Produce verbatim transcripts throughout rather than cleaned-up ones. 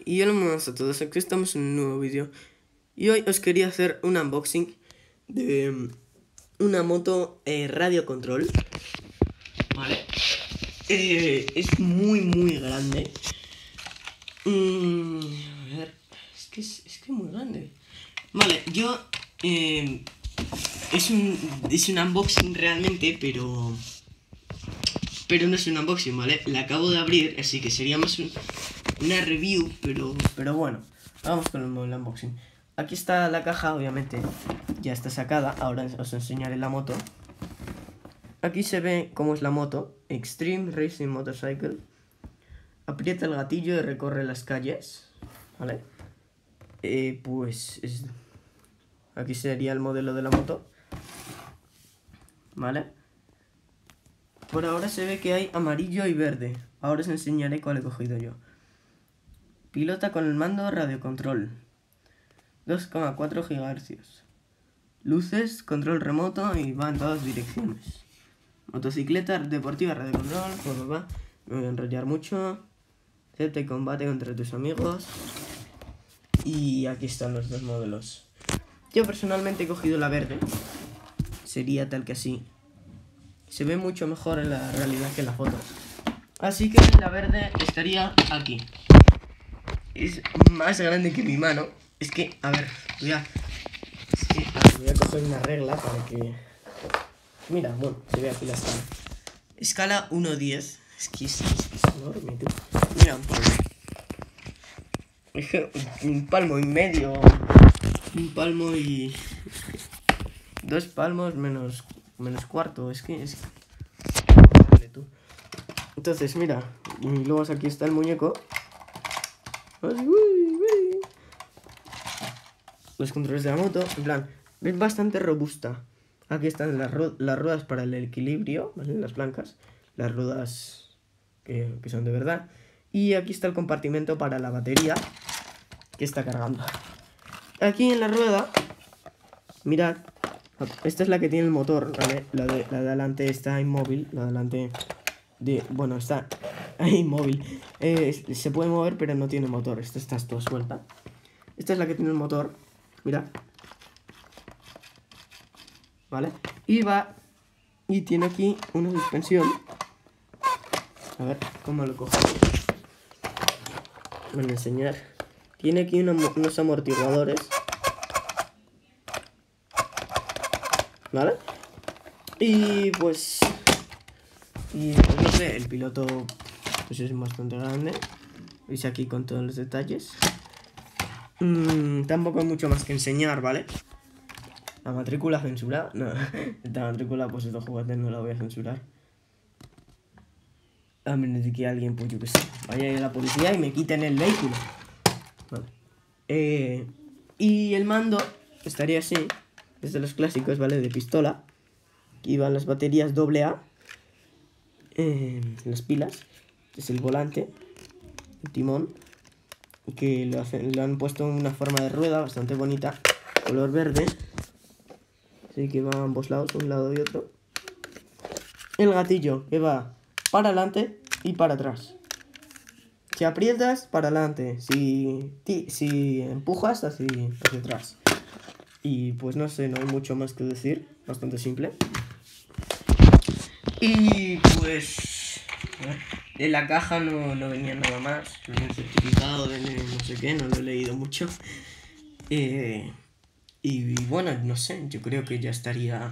Y hola buenas a todos, aquí estamos en un nuevo vídeo. Y hoy os quería hacer un unboxing de um, una moto eh, radio control. Vale. Eh, es muy muy grande. Mm, a ver, es que es, es que es muy grande. Vale, yo... Eh, es, un, es un unboxing realmente, pero... Pero no es un unboxing, ¿vale? La acabo de abrir, así que sería más un, una review, pero, pero bueno, vamos con el, el unboxing. Aquí está la caja, obviamente, ya está sacada. Ahora os enseñaré la moto. Aquí se ve cómo es la moto. Extreme Racing Motorcycle. Aprieta el gatillo y recorre las calles, ¿vale? Eh, pues es... aquí sería el modelo de la moto, ¿vale? Por ahora se ve que hay amarillo y verde. Ahora os enseñaré cuál he cogido yo. Pilota con el mando radiocontrol. dos coma cuatro gigahercios. Luces, control remoto y va en todas direcciones. Motocicleta deportiva radiocontrol. Pues va. Me voy a enrollar mucho. Acepta y combate contra tus amigos. Y aquí están los dos modelos. Yo personalmente he cogido la verde. Sería tal que así. Se ve mucho mejor en la realidad que en la foto. Así que la verde estaría aquí. Es más grande que mi mano. Es que, a ver, voy a... Es que, a ver, voy a coger una regla para que... Mira, bueno, se ve aquí la escala. Escala uno diez. Es que es, es, es enorme, tú. Mira, un palmo. Es que un palmo y medio. Un palmo y... Dos palmos menos... Menos cuarto. Es que es... Vale, tú. Entonces, mira. Y luego aquí está el muñeco. Los controles de la moto, en plan, es bastante robusta. Aquí están las, ru las ruedas para el equilibrio, ¿vale? Las blancas, las ruedas que, que son de verdad. Y aquí está el compartimento para la batería que está cargando. Aquí en la rueda, mirad, esta es la que tiene el motor, ¿vale? La de, la de adelante está inmóvil, la de adelante, de, bueno, está inmóvil. Eh, se puede mover pero no tiene motor, esta está toda suelta. Esta es la que tiene el motor. Mira. ¿Vale? Y va... Y tiene aquí una suspensión. A ver, ¿cómo lo cojo? Voy a enseñar. Tiene aquí unos, unos amortiguadores. ¿Vale? Y pues... Y pues no sé, el piloto pues es bastante grande. Veis aquí con todos los detalles. Mm, tampoco hay mucho más que enseñar, ¿vale? La matrícula censurada. No, esta matrícula, pues estos juguetes no la voy a censurar. A menos de que alguien, pues yo que sé, vaya a ir a la policía y me quiten el vehículo. Vale. Eh, y el mando estaría así. Es de los clásicos, ¿vale? De pistola. Aquí van las baterías doble A. Eh, las pilas. Este es el volante. El timón. Que lo, hacen, lo han puesto en una forma de rueda bastante bonita. Color verde. Así que va a ambos lados, un lado y otro. El gatillo que va para adelante y para atrás. Si aprietas, para adelante. Si, si empujas, hacia, hacia atrás. Y pues no sé, no hay mucho más que decir. Bastante simple. Y pues... En la caja no, no venía nada más. Venía un certificado de no sé qué, no lo he leído mucho. Eh... Y bueno, no sé, yo creo que ya estaría...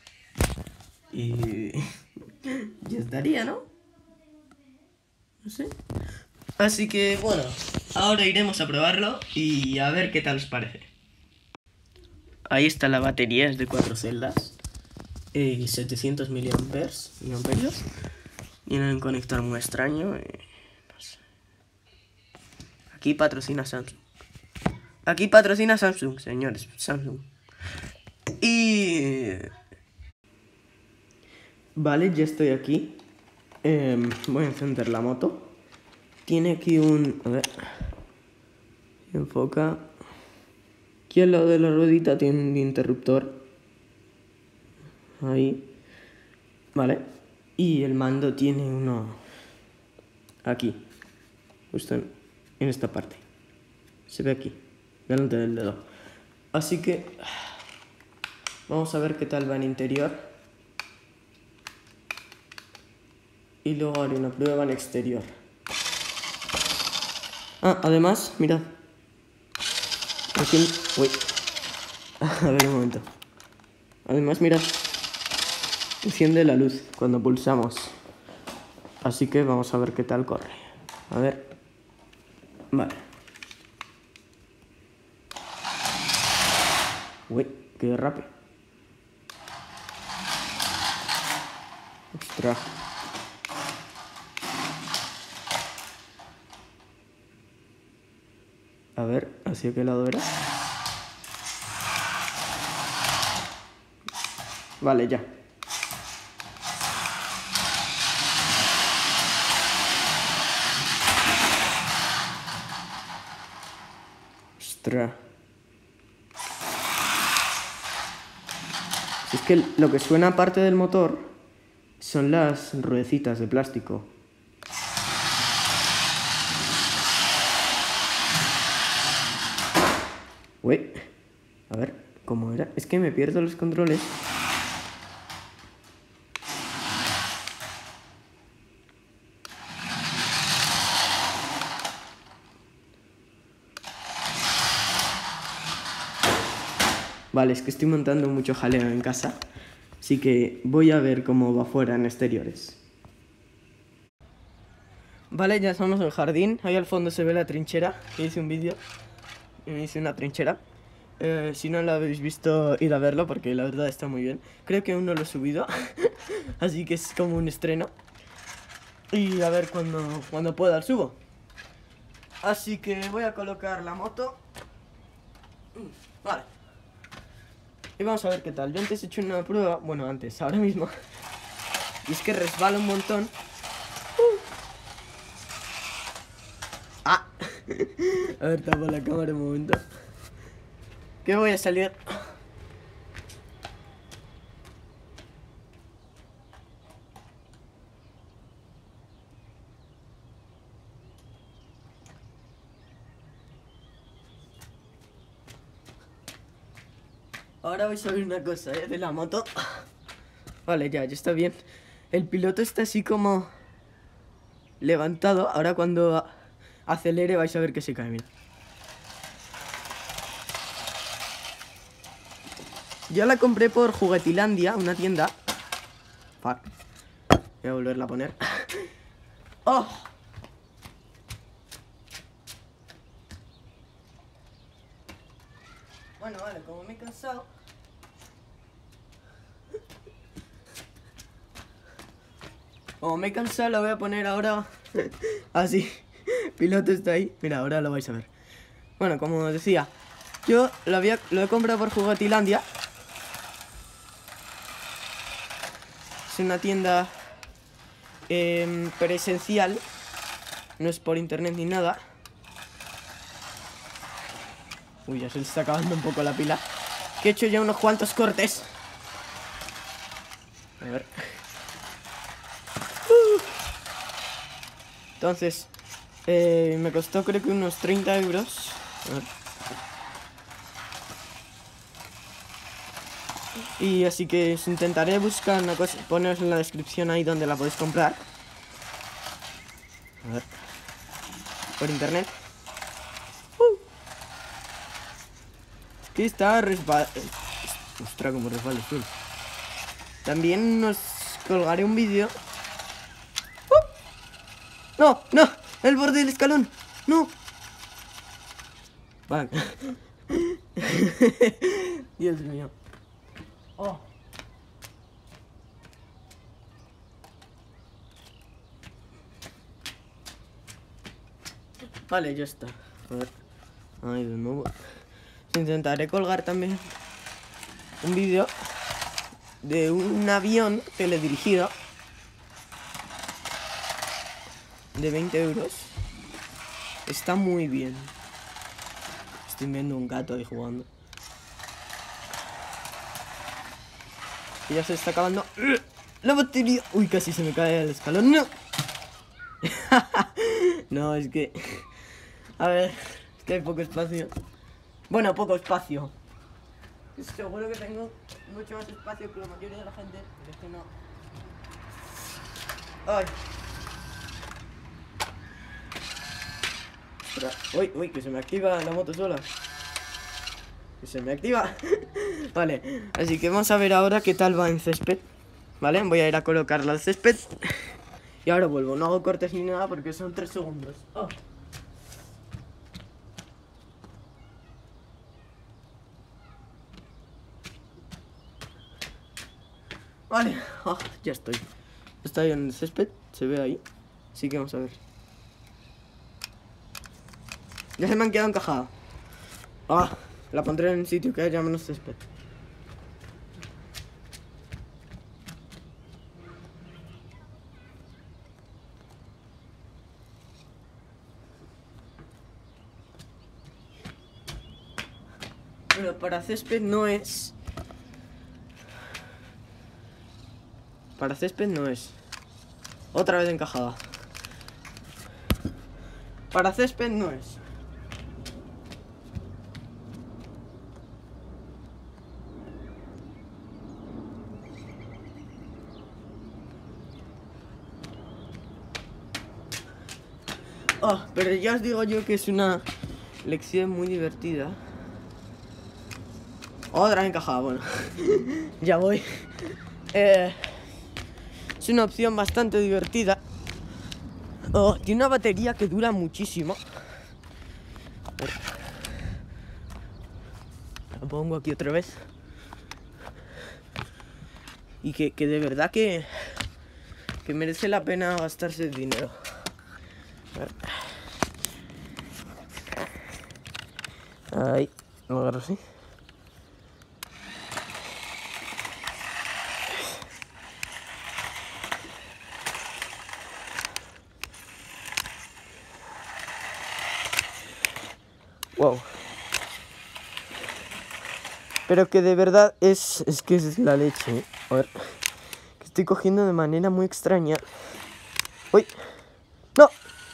Y... ya estaría, ¿no? No sé. Así que bueno, ahora iremos a probarlo y a ver qué tal os parece. Ahí está la batería, es de cuatro celdas. Eh, setecientos miliamperios. Tiene un conector muy extraño. Eh, no sé. Aquí patrocina Samsung. Aquí patrocina Samsung, señores. Samsung. Y... Vale, ya estoy aquí. Eh, voy a encender la moto. Tiene aquí un... A ver... Enfoca... Aquí al lado de la ruedita tiene un interruptor. Ahí. Vale. Y el mando tiene uno... Aquí. Justo en, en esta parte. Se ve aquí, delante del dedo. Así que vamos a ver qué tal va en interior. Y luego haré una prueba en exterior. Ah, además, mirad. Aquí... Uy. A ver un momento. Además, mirad. Enciende la luz cuando pulsamos. Así que vamos a ver qué tal corre. A ver. Vale. Uy, qué derrape. Ostras. A ver, ¿hacia qué lado era? Vale, ya. Ostras. Si es que lo que suena aparte del motor son las ruedecitas de plástico. Uy, a ver, ¿cómo era? Es que me pierdo los controles. Vale, es que estoy montando mucho jaleo en casa, así que voy a ver cómo va fuera en exteriores. Vale, ya estamos en el jardín. Ahí al fondo se ve la trinchera, que hice un vídeo. Me hice una trinchera. Eh, si no lo habéis visto, id a verlo porque la verdad está muy bien. Creo que aún no lo he subido, así que es como un estreno. Y a ver cuando, cuando pueda lo subo. Así que voy a colocar la moto. Vale. Y vamos a ver qué tal. Yo antes he hecho una prueba, bueno antes, ahora mismo. Y es que resbala un montón. Uh. Ah. A ver, tapo la cámara un momento. Que voy a salir. Ahora voy a subir una cosa, ¿eh? De la moto. Vale, ya, ya está bien. El piloto está así como levantado. Ahora cuando acelere vais a ver que se cae, mira. Yo la compré por Juguetilandia, una tienda. Fuck. Voy a volverla a poner. ¡Oh! Bueno, vale, como me he cansado. Como me he cansado, la voy a poner ahora así. Piloto está ahí. Mira, ahora lo vais a ver. Bueno, como decía, yo lo, había, lo he comprado por Juguetilandia. Es una tienda eh, presencial. No es por internet ni nada. Uy, ya se le está acabando un poco la pila. Que he hecho ya unos cuantos cortes. A ver. Uh. Entonces, eh, me costó creo que unos treinta euros. A ver. Y así que os intentaré buscar una cosa, poneros en la descripción ahí donde la podéis comprar. A ver. Por internet. Uh. Es que está resbal... Ostras, como resbala el suelo. También os colgaré un vídeo. ¡Uh! ¡No! ¡No! ¡El borde del escalón! ¡No! Vale. Dios mío. Oh. Vale, ya está. A ver. Ay, de nuevo. Intentaré colgar también un vídeo de un avión teledirigido de veinte euros. Está muy bien. Estoy viendo un gato ahí jugando. Y ya se está acabando la batería. Uy, casi se me cae el escalón. No. No, es que... A ver, que hay poco espacio. Bueno, poco espacio. Seguro que tengo mucho más espacio que la mayoría de la gente, pero es que no. Ay. Espera. Uy, uy, que se me activa la moto sola. Que se me activa. Vale, así que vamos a ver ahora qué tal va en césped. Vale, voy a ir a colocarla al césped. Y ahora vuelvo, no hago cortes ni nada porque son tres segundos. Oh. Vale, oh, ya estoy. Estoy en el césped, se ve ahí. Así que vamos a ver. Ya se me han quedado encajadas. Ah, la pondré en un sitio que haya menos césped. Pero para césped no es. Para césped no es. Otra vez encajada. Para césped no es. Oh, pero ya os digo yo que es una lección muy divertida. Otra encajada, bueno. Ya voy. Eh, es una opción bastante divertida. Oh, tiene una batería que dura muchísimo. La pongo aquí otra vez. Y que, que de verdad que, que merece la pena gastarse el dinero. Ahí, lo agarro así. Wow. Pero que de verdad es, es que es la leche, ¿eh? A ver, que estoy cogiendo de manera muy extraña. ¡Uy! ¡No!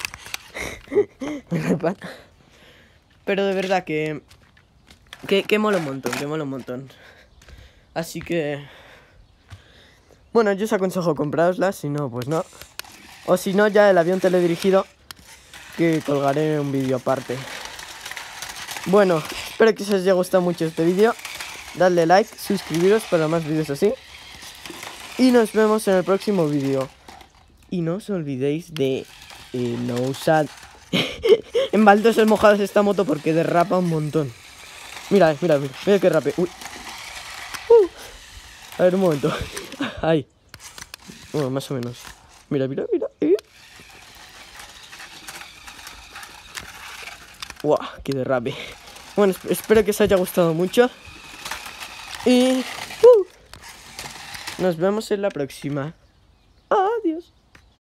Pero de verdad que, que... Que mola un montón, que mola un montón. Así que... Bueno, yo os aconsejo comprarosla, si no, pues no. O si no, ya el avión teledirigido, que colgaré un vídeo aparte. Bueno, espero que os haya gustado mucho este vídeo. Dadle like, suscribiros para más vídeos así. Y nos vemos en el próximo vídeo. Y no os olvidéis de eh, no usar en baldosas mojadas esta moto porque derrapa un montón. Mira, mira, mira, mira que rápido. Uy. Uh. A ver, un momento. Ahí. Bueno, más o menos. Mira, mira, mira. ¿Eh? ¡Wow! ¡Qué derrape! Bueno, espero que os haya gustado mucho. Y... Uh, nos vemos en la próxima.